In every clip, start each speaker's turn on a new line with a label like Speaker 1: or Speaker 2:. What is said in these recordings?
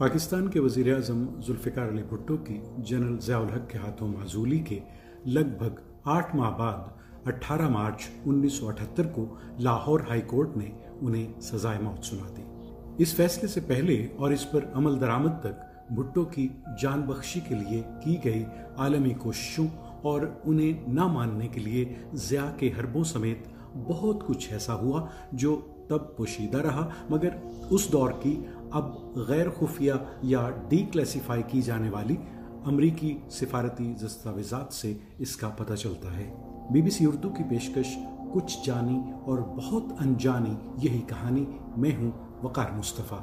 Speaker 1: पाकिस्तान के वज़ीर-ए-आज़म जुल्फ़िकार अली भुट्टो की जनरल ज़िया-उल हक़ के हाथों माज़ूली के लगभग 8 माह बाद 18 मार्च 1978 को लाहौर हाई कोर्ट ने उन्हें सज़ाए मौत सुना दी। इस फैसले से पहले और इस पर अमल दरामद तक भुट्टो की जान बख्शी के लिए की गई आलमी कोशिशों और उन्हें न मानने के लिए ज़िया के हरबों समेत बहुत कुछ ऐसा हुआ जो तब पोशीदा रहा, मगर उस दौर की अब गैर खुफिया या डीक्लासिफाई की जाने वाली अमरीकी सिफारती दस्तावेजात से इसका पता चलता है। BBC उर्दू की पेशकश कुछ जानी और बहुत अनजानी यही कहानी। मैं हूं वकार मुस्तफ़ा।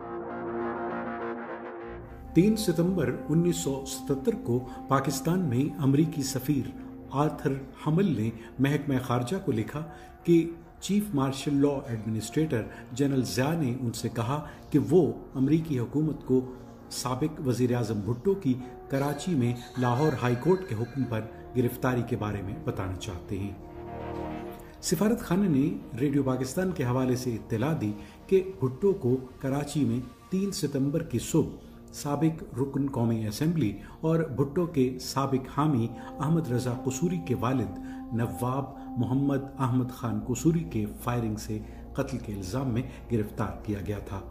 Speaker 1: 3 सितंबर 1977 को पाकिस्तान में अमरीकी सफीर आर्थर हमल ने महकमा खारजा को लिखा कि chief martial law administrator general Zia ने उनसे कहा कि वो अमरीकी हुकूमत को साबिक वज़ीर-ए-आज़म भुट्टो की कराची में लाहौर हाई कोर्ट के हुक्म पर गिरफ्तारी के बारे में बताना चाहते हैं। सिफारत खाने ने रेडियो पाकिस्तान के हवाले से इत्तला दी कि भुट्टो को कराची में 3 सितंबर की सुबह साबिक रुकन कौमी असेंबली और भुट्टो के साबिक हामी अहमद रजा कसूरी के वालिद नवाब मोहम्मद अहमद खान कसूरी के फायरिंग से कत्ल के इल्जाम में गिरफ्तार किया गया था।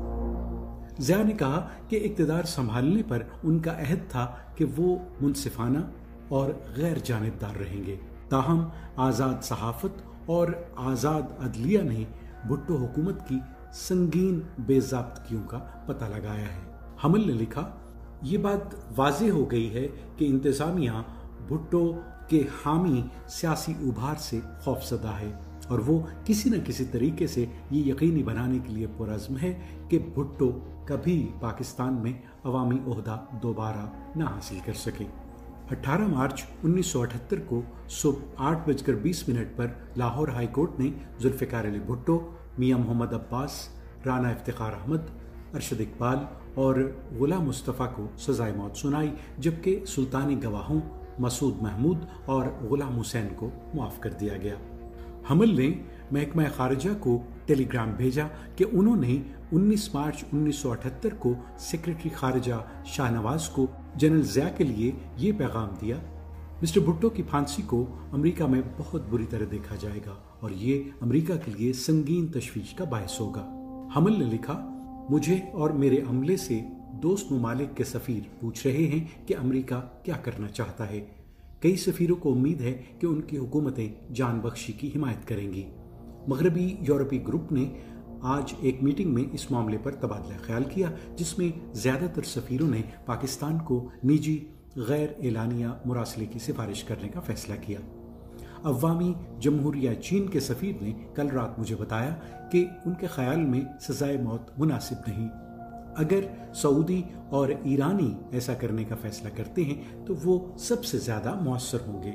Speaker 1: ज़िया ने कहा कि इक़्तिदार संभालने पर उनका अहद था कि वो मुनसिफाना और गैर जानिबदार रहेंगे। ताहम आज़ाद सहाफ़त और आज़ाद अदलिया ने भुट्टो हुकूमत की संगीन बेज़ाब्तगियों का पता लगाया है। हमल ने लिखा, ये बात वाज़ेह हो गई है कि इंतज़ामिया भुट्टो के हामी सियासी उभार से खौफज़दा है और वो किसी न किसी तरीके से ये यकीनी बनाने के लिए पुरज़्म है कि भुट्टो कभी पाकिस्तान में अवामी ओहदा दोबारा न हासिल कर सके। 18 मार्च 1978 को सुबह 8:20 पर लाहौर हाई कोर्ट ने जुल्फ़िकार अली भुट्टो, मियां मोहम्मद अब्बास, राना इफ्तिखार अहमद, अरशद इकबाल और गुलाम मुस्तफ़ा को सज़ाए मौत सुनाई, जबकि सुल्तानी गवाहों मसूद महमूद और गुलाम हुसैन को माफ़ कर दिया गया। हमल ने महकमा खारजा को टेलीग्राम भेजा कि उन्होंने 19 मार्च 1978 को सेक्रेटरी खारजा शाहनवाज को जनरल ज़िया के लिए ये पैगाम दिया, मिस्टर भुट्टो की फांसी को अमेरिका में बहुत बुरी तरह देखा जाएगा और ये अमेरिका के लिए संगीन तशवीश का बायस होगा। हमल ने लिखा, मुझे और मेरे अमले से दोस्त ममालिक के सफ़ीर पूछ रहे हैं कि अमेरिका क्या करना चाहता है। कई सफ़ीरों को उम्मीद है कि उनकी हुकूमतें जान बख्शी की हिमायत करेंगी। मगरबी यूरोपीय ग्रुप ने आज एक मीटिंग में इस मामले पर तबादला ख्याल किया, जिसमें ज़्यादातर सफ़ीरों ने पाकिस्तान को निजी गैर एलानिया मुरासले की सिफारिश करने का फैसला किया। अवामी जमहूरिया चीन के सफ़ीर ने कल रात मुझे बताया कि उनके ख्याल में सज़ाए मौत मुनासिब नहीं। अगर सऊदी और ईरानी ऐसा करने का फैसला करते हैं तो वो सबसे ज़्यादा मौसर होंगे।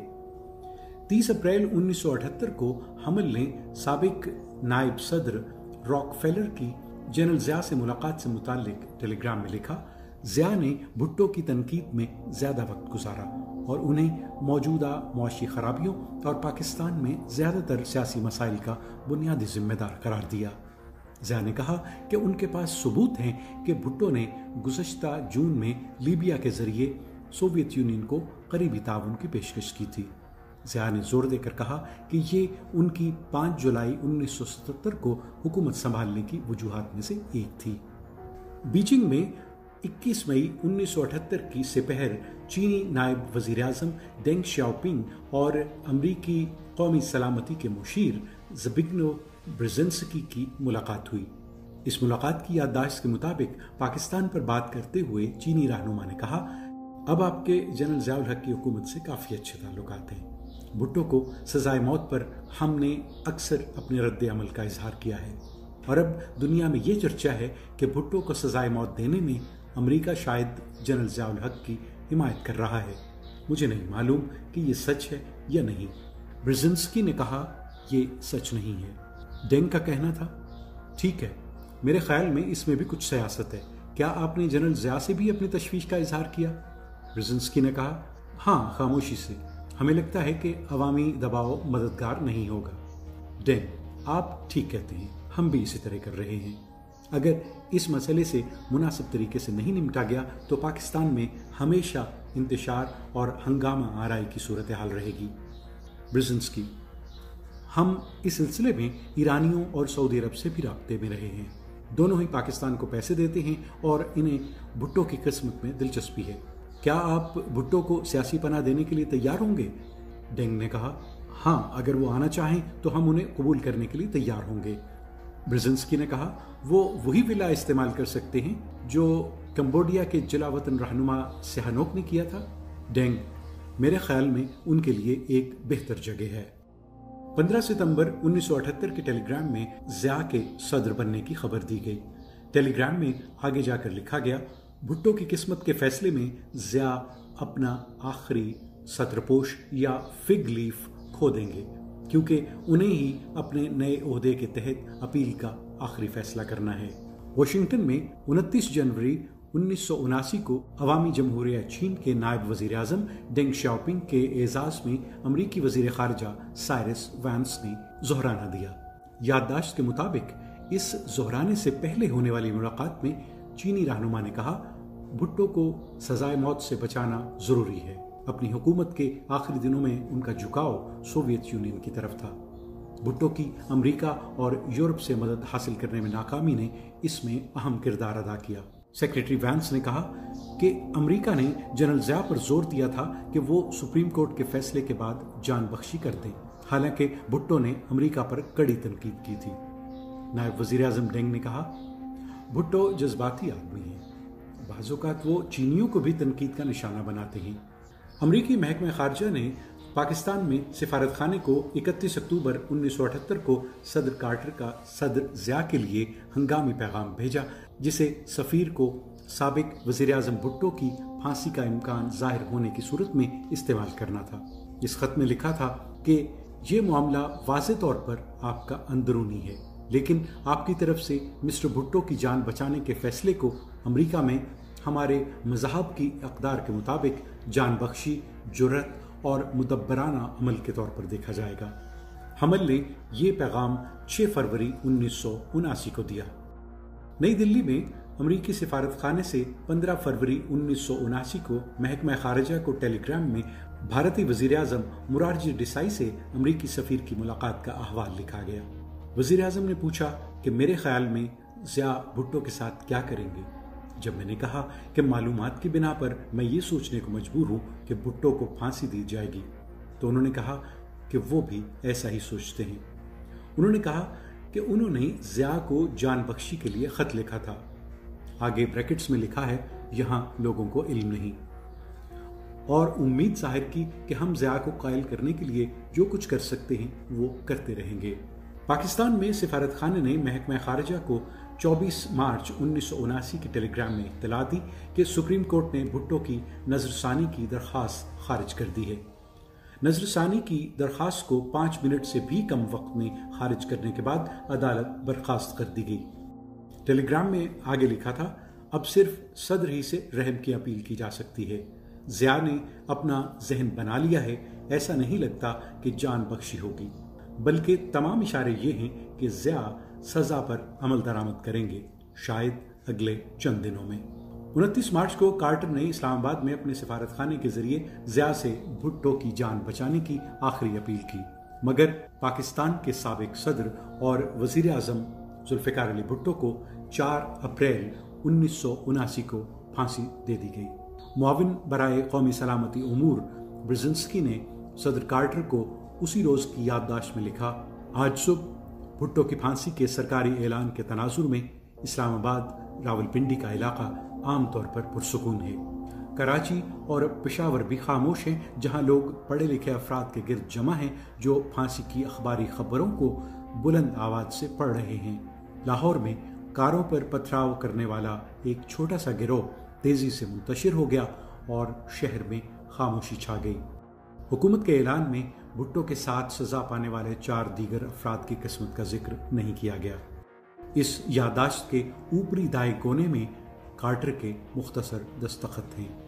Speaker 1: 30 अप्रैल 1978 को हमल ने साबिक नायब सदर रॉकफेलर की जनरल ज़िया से मुलाकात से मुताल्लिक टेलीग्राम में लिखा, ज़िया ने भुट्टो की तनकीद में ज़्यादा वक्त गुजारा और उन्हें मौजूदा मुआशी खराबियों और पाकिस्तान में ज़्यादातर सियासी मसाइल का बुनियादी जिम्मेदार करार दिया। ज़िया ने कहा कि उनके पास सबूत हैं कि भुट्टो ने गुज़श्ता जून में लीबिया के ज़रिए सोवियत यूनियन को करीबी ताउन की पेशकश की थी। ज़िया ने जोर देकर कहा कि ये उनकी 5 जुलाई 1977 को हुकूमत संभालने की वजूहात में से एक थी। बीजिंग में 21 मई 1978 की सिपहर चीनी नायब वज़ीर-ए-आज़म डेंग शाओपिंग और अमरीकी कौमी सलामती के मुशीर ज़बिग्नेव ब्रेज़िन्स्की की मुलाकात हुई। इस मुलाकात की याददाश्त के मुताबिक पाकिस्तान पर बात करते हुए चीनी रहनुमा ने कहा, अब आपके जनरल ज़िया-उल हक़ की हुकूमत से काफ़ी अच्छे ताल्लुकात हैं। भुट्टो को सज़ाए मौत पर हमने अक्सर अपने रद्द अमल का इजहार किया है और अब दुनिया में ये चर्चा है कि भुट्टो को सज़ाए मौत देने में अमेरिका शायद जनरल ज़िया-उल हक़ की हिमायत कर रहा है। मुझे नहीं मालूम कि ये सच है या नहीं। ब्रेज़िन्स्की ने कहा, ये सच नहीं है। डेंग का कहना था, ठीक है, मेरे ख्याल में इसमें भी कुछ सियासत है। क्या आपने जनरल ज़िया से भी अपनी तशवीश का इजहार किया? ब्रेज़िन्स्की ने कहा, हाँ, खामोशी से। हमें लगता है कि अवामी दबाव मददगार नहीं होगा। डेंग, आप ठीक कहते हैं, हम भी इसी तरह कर रहे हैं। اگر اس مسئلے سے مناسب طریقے سے نہیں نمٹا گیا تو پاکستان میں ہمیشہ انتشار اور ہنگامہ آرائی کی صورتحال رہے گی۔ برزنسکی: ہم اس سلسلے میں ایرانیوں اور سعودی عرب سے بھی رابطے میں رہے ہیں، دونوں ہی پاکستان کو پیسے دیتے ہیں اور انہیں بھٹو کی قسمت میں دلچسپی ہے۔ کیا آپ بھٹو کو سیاسی پناہ دینے کے لیے تیار ہوں گے؟ ڈینگ نے کہا، ہاں، اگر وہ آنا چاہیں تو ہم انہیں قبول کرنے کے لیے تیار ہوں گے۔ برزنسکی نے کہا، وہ وہی ولا استعمال کر سکتے ہیں جو کمبوڈیا کے جلا وطن رہنما سہانوک نے کیا تھا۔ ڈینگ: میرے خیال میں ان کے لیے ایک بہتر جگہ ہے۔ 15 ستمبر 1978 کے ٹیلی گرام میں ضیاء کے صدر بننے کی خبر دی گئی۔ ٹیلی گرام میں آگے جا کر لکھا گیا، بھٹو کی قسمت کے فیصلے میں ضیاء اپنا آخری سترپوش یا فگ لیف کھو دیں گے، کیونکہ انہیں ہی اپنے نئے عہدے کے تحت اپیل کا آخری فیصلہ کرنا ہے۔ واشنگٹن میں 29 جنوری 1979 کو عوامی جمہوریہ چین کے نائب وزیر اعظم ڈینگ شیاؤپنگ کے اعزاز میں امریکی وزیر خارجہ سائرس وینس نے ظہرانہ دیا۔ یادداشت کے مطابق اس ظہرانے سے پہلے ہونے والی ملاقات میں چینی رہنما نے کہا، بھٹو کو سزائے موت سے بچانا ضروری ہے۔ اپنی حکومت کے آخری دنوں میں ان کا جھکاؤ سوویت یونین کی طرف تھا۔ بھٹو کی امریکہ اور یورپ سے مدد حاصل کرنے میں ناکامی نے اس میں اہم کردار ادا کیا۔ سیکریٹری وینس نے کہا کہ امریکہ نے جنرل ضیاء پر زور دیا تھا کہ وہ سپریم کورٹ کے فیصلے کے بعد جان بخشی کر دیں، حالانکہ بھٹو نے امریکہ پر کڑی تنقید کی تھی۔ نائب وزیر اعظم ڈینگ نے کہا، بھٹو جذباتی آدمی ہیں، بعض اوقات وہ چینیوں کو بھی تنقید کا نشانہ بناتے ہیں۔ امریکی محکمہ خارجہ نے پاکستان میں سفارت خانے کو 31 اکتوبر 1978 کو صدر کارٹر کا صدر ضیاء کے لیے ہنگامی پیغام بھیجا، جسے سفیر کو سابق وزیر اعظم بھٹو کی پھانسی کا امکان ظاہر ہونے کی صورت میں استعمال کرنا تھا۔ اس خط میں لکھا تھا کہ یہ معاملہ واضح طور پر آپ کا اندرونی ہے، لیکن آپ کی طرف سے مسٹر بھٹو کی جان بچانے کے فیصلے کو امریکہ میں ہمارے مذہب کی اقدار کے مطابق جان بخشی، جرأت اور مدبرانہ عمل کے طور پر دیکھا جائے گا۔ حمل نے یہ پیغام 6 فروری 1979 کو دیا۔ نئی دلی میں امریکی سفارت خانے سے 15 فروری 1979 کو محکمہ خارجہ کو ٹیلی گرام میں بھارتی وزیر اعظم مرارجی دیسائی سے امریکی سفیر کی ملاقات کا احوال لکھا گیا۔ وزیر اعظم نے پوچھا کہ میرے خیال میں ضیاء بھٹو کے ساتھ کیا کریں گے۔ جب میں نے کہا کہ معلومات کی بنا پر میں یہ سوچنے کو مجبور ہوں کہ بھٹو کو پھانسی دی جائے گی، تو انہوں نے کہا کہ وہ بھی ایسا ہی سوچتے ہیں۔ انہوں نے کہا کہ انہوں نے ضیاء کو جان بخشی کے لیے خط لکھا تھا۔ آگے بریکٹس میں لکھا ہے، یہاں لوگوں کو علم نہیں، اور امید ظاہر کی کہ ہم ضیاء کو قائل کرنے کے لیے جو کچھ کر سکتے ہیں وہ کرتے رہیں گے۔ پاکستان میں سفارت خانے نے محکمہ خارجہ کو 24 مارچ 1979 کے ٹیلی گرام میں اطلاع دی کہ سپریم کورٹ نے بھٹو کی نظر ثانی کی درخواست خارج کر دی ہے۔ نظر ثانی کی درخواست کو 5 منٹ سے بھی کم وقت میں خارج کرنے کے بعد عدالت برخاست کر دی گئی۔ ٹیلی گرام میں آگے لکھا تھا، اب صرف صدر ہی سے رحم کی اپیل کی جا سکتی ہے۔ ضیاء نے اپنا ذہن بنا لیا ہے، ایسا نہیں لگتا کہ جان بخشی ہوگی، بلکہ تمام اشارے یہ ہیں کہ ضیاء سزا پر عمل درآمد کریں گے، شاید اگلے چند دنوں میں۔ 29 مارچ کو کارٹر نے اسلام آباد میں اپنے سفارت خانے کے ذریعے ضیاء سے بھٹو کی جان بچانے کی آخری اپیل کی، مگر پاکستان کے سابق صدر اور وزیر اعظم ذوالفقار علی بھٹو کو 4 اپریل 1979 کو پھانسی دے دی گئی۔ معاون برائے قومی سلامتی امور برزنسکی نے صدر کارٹر کو اسی روز کی یادداشت میں لکھا، آج صبح بھٹو کی پھانسی کے سرکاری اعلان کے تناظر میں اسلام آباد راولپنڈی کا علاقہ عام طور پر پرسکون ہے۔ کراچی اور پشاور بھی خاموش ہیں، جہاں لوگ پڑھے لکھے افراد کے گرد جمع ہیں جو پھانسی کی اخباری خبروں کو بلند آواز سے پڑھ رہے ہیں۔ لاہور میں کاروں پر پتھراؤ کرنے والا ایک چھوٹا سا گروہ تیزی سے منتشر ہو گیا اور شہر میں خاموشی چھا گئی۔ حکومت کے اعلان میں بھٹو کے ساتھ سزا پانے والے 4 دیگر افراد کی قسمت کا ذکر نہیں کیا گیا۔ اس یادداشت کے اوپری دائیں کونے میں کارٹر کے مختصر دستخط ہیں۔